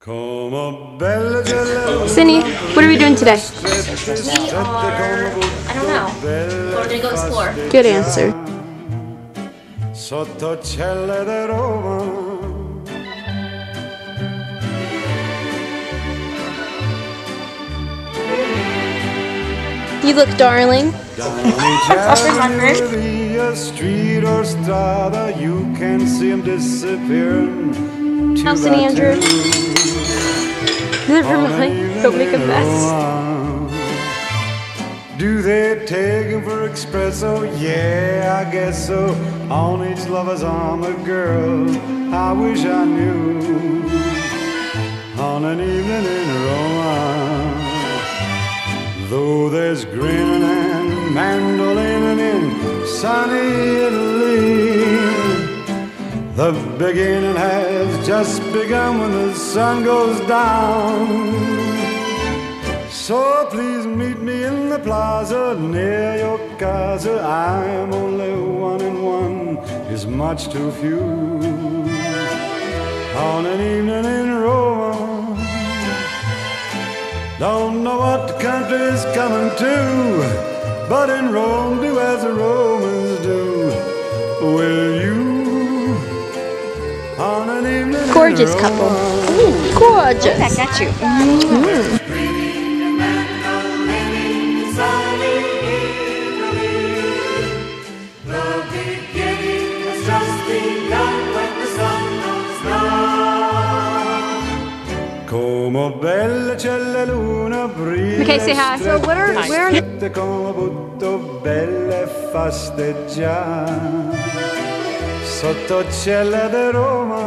Cindy, what are we doing today? I don't know. We're gonna go explore. Good answer. Sott'er de Roma. You look darling. Street or strada, you can see him disappearing. Nelson Andrew. Never mind. Don't make a mess. Do they take him for espresso? Yeah, I guess so. On each lover's arm, a girl I wish I knew. On an evening in Roma, though there's grinning and mandolining in sunny Italy, the beginning has just begun when the sun goes down. So please meet me in the plaza near your casa. I am only one and one is much too few. On an evening in Roma, don't know what the country's coming to, but in Rome do as the Romans do. Will you? On an evening Gorgeous in couple. Roma. Ooh, gorgeous. I got you. Okay, say hi. So where are Sotto cielo di Roma,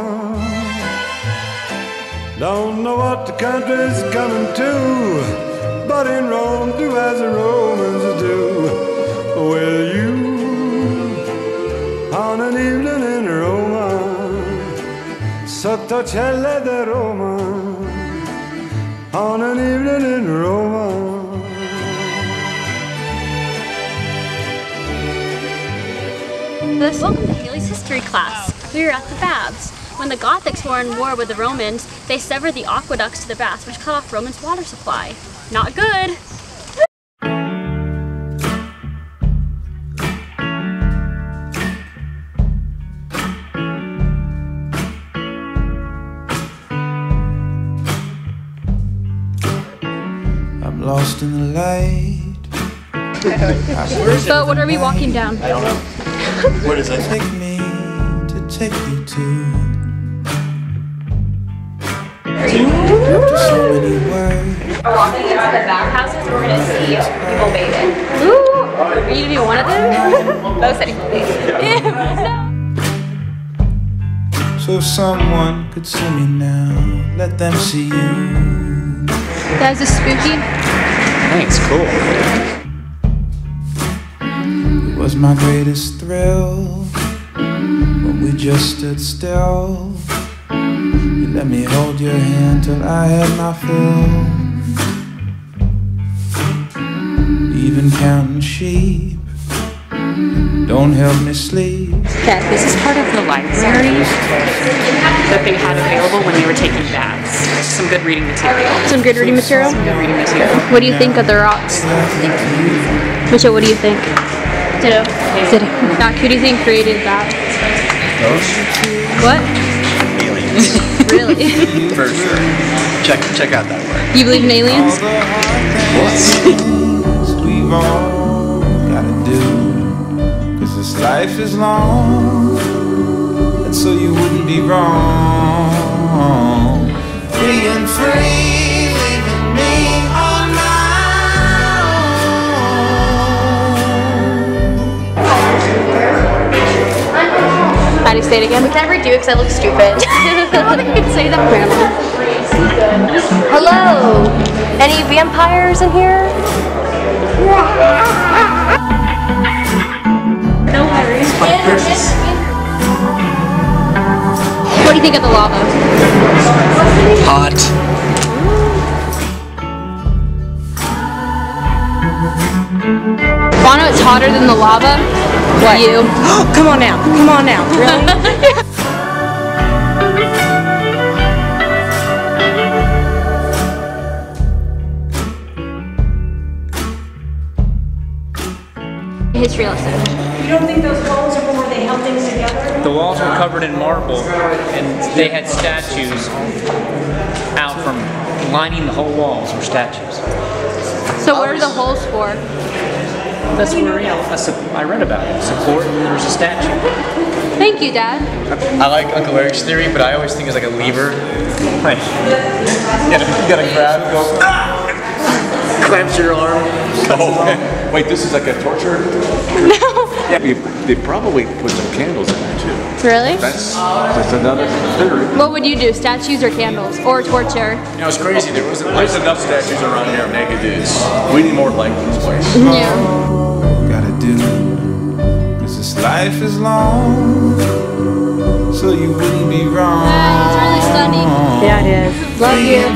don't know what the country's coming to, but in Rome do as the Romans do. Will you? On an evening in Roma, sotto cielo di Roma, on an evening in Roma. Welcome to Haley's history class. We are at the baths. When the Gothics were in war with the Romans, they severed the aqueducts to the baths, which cut off Romans' water supply. Not good! I'm lost in the light. So what are we walking down? I don't know. What is it? Take me to take you to. After so many words. We're walking into the bathhouses, we're going to see people bathing. Ooh, are you gonna be one of them? Bo said he will be. So if someone could see me now, let them see you. Guys, is spooky? I think it's cool. It was my greatest thrill when we just stood still. You let me hold your hand till I had my fill. Even counting sheep don't help me sleep. Okay. This is part of the library that they had available when they were taking baths. Some good reading material. Some good reading material? Some good reading material. What do you think of the rocks? Mitchell, what do you think? Ditto. Ditto. Doc, who do you think created that? Those? What? Aliens. Really? For sure. Check out that work. You believe in aliens? We've all gotta do, 'cause this life is long, and so you wouldn't be wrong. Being free, leaving me on my How do you say it again? We can't redo it because I look stupid. I don't think you can say that, Grandma. Hello! Any vampires in here? No worries. What do you think of the lava? Hot. Bono, it's hotter than the lava. What? You. Come on now. Come on now. Really? history lesson. You don't think those holes are from where they held things together? The walls were covered in marble, and they had statues out from lining the whole walls were statues. So what are the holes for? That's where, you know, I read about it. Support, and there's a statue. Thank you, Dad. I like Uncle Eric's theory, but I always think it's like a lever. Like, you gotta grab and go, clamps your arm. Oh, wait, this is like a torture? No. Yeah, they probably put some candles in there too. Really? That's another theory. What would you do? Statues or candles? Or torture? You know, it's crazy. There's enough statues around here of naked dudes. We need more like this place. Yeah. Gotta do, 'cause this life is long, so you wouldn't be wrong. It's really stunning. Yeah, it is. Love you.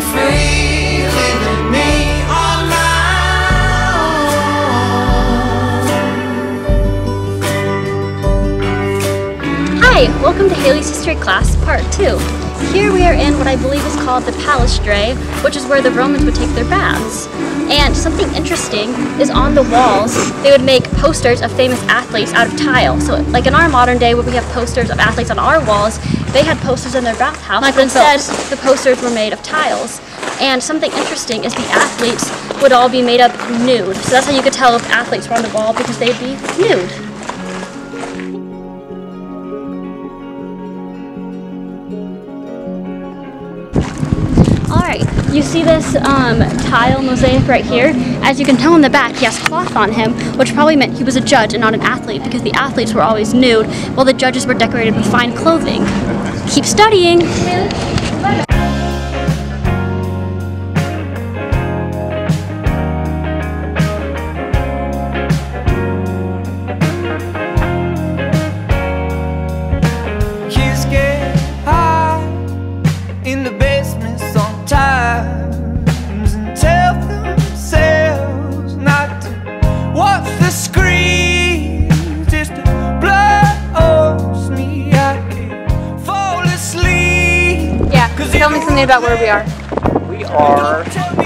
Hi, welcome to Haley's History Class Part 2. Here we are in what I believe is called the Palaestra, which is where the Romans would take their baths. And something interesting is on the walls, they would make posters of famous athletes out of tile. So like in our modern day where we have posters of athletes on our walls, they had posters in their bathhouse, but instead the posters were made of tiles. And something interesting is the athletes would all be made up nude. So that's how you could tell if athletes were on the wall, because they'd be nude. Alright, you see this tile mosaic right here? As you can tell in the back, he has cloth on him, which probably meant he was a judge and not an athlete, because the athletes were always nude, while the judges were decorated with fine clothing. Keep studying! Kids get high in the basement sometimes and tell themselves not to watch the screen. Just blows me, I can't fall asleep. Yeah, tell me something about where we are. We are in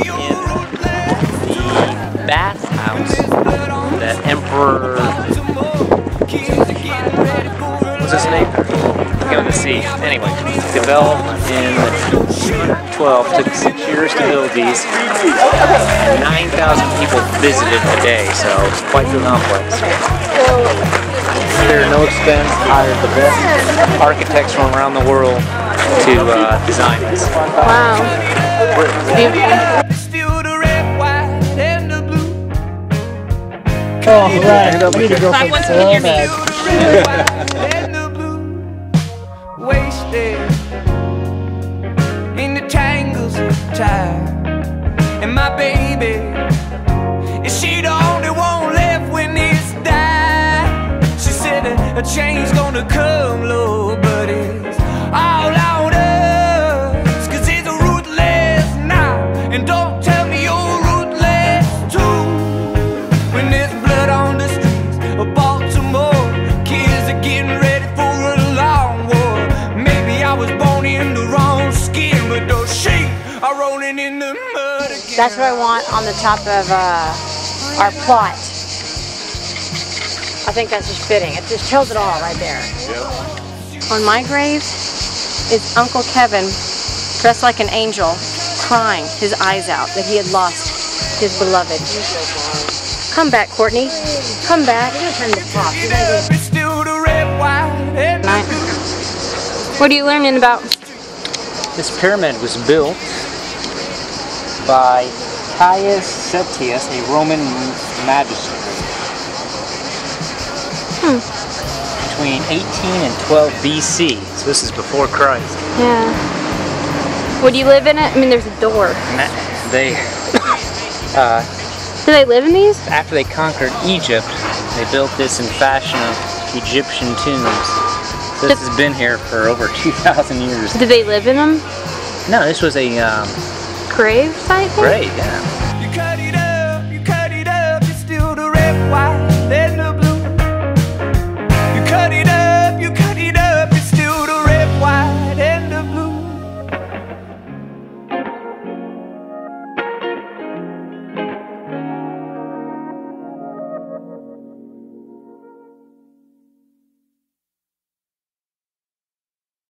the bathhouse that Emperor, what's his name? Go to see. Anyway, developed in 212. Took 6 years to build these. 9,000 people visited a day, so it's quite the complex. They're no expense. Hired the best architects from around the world to design this. Wow. Oh, right. I need to go for so bad. Wasted in the tangles of time. And my baby, is she the only one left when it's died? She said a change's gonna come, Lord, but it's all on us, 'cause it's ruthless now. And don't tell me you're ruthless too. When there's blood on the streets of Baltimore, kids are getting ready for a long war. Maybe I was born in the wrong skin, but those sheep are rolling in the mud again. That's what I want on the top of our plot. I think that's just fitting. It just tells it all right there. On my grave is Uncle Kevin, dressed like an angel, crying his eyes out that he had lost his beloved. Come back, Courtney. Come back. Turn the clock. What are you learning about? This pyramid was built by Caius Septius, a Roman magistrate. Between 18 and 12 BC, so this is before Christ. Yeah. Would you live in it? I mean, there's a door. They, Do they live in these? after they conquered Egypt, they built this in fashion of Egyptian tombs. So this has been here for over 2,000 years. Do they live in them? No, this was a Grave site? grave, yeah.